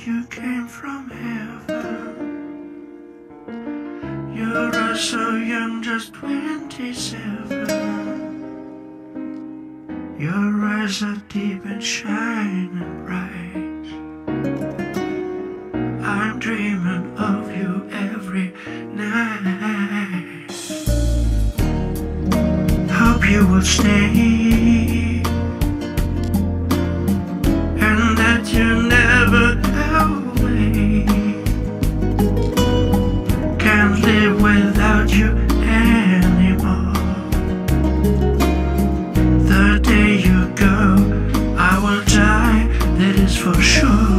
you came from heaven. You're so young, just 27. Your eyes are deep and shining bright. I'm dreaming of you every night. Hope you will stay, and that you never go away. Can't live without you anymore. The day you go, I will die, that is for sure.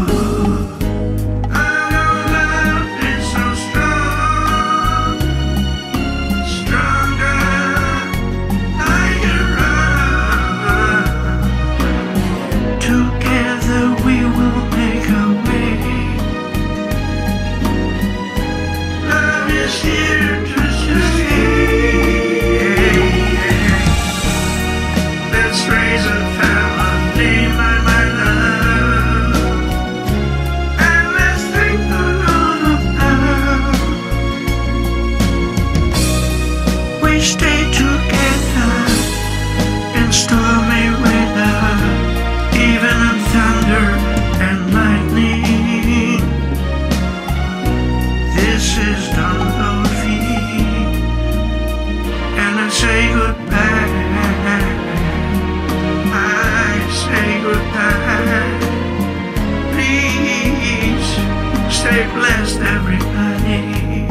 Stay together in stormy weather, even in thunder and lightning. This is Oldvi, and I say goodbye. I say goodbye. Please stay blessed, everybody.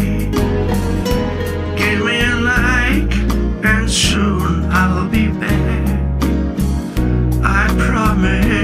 Give me a like, and soon I'll be back. I promise.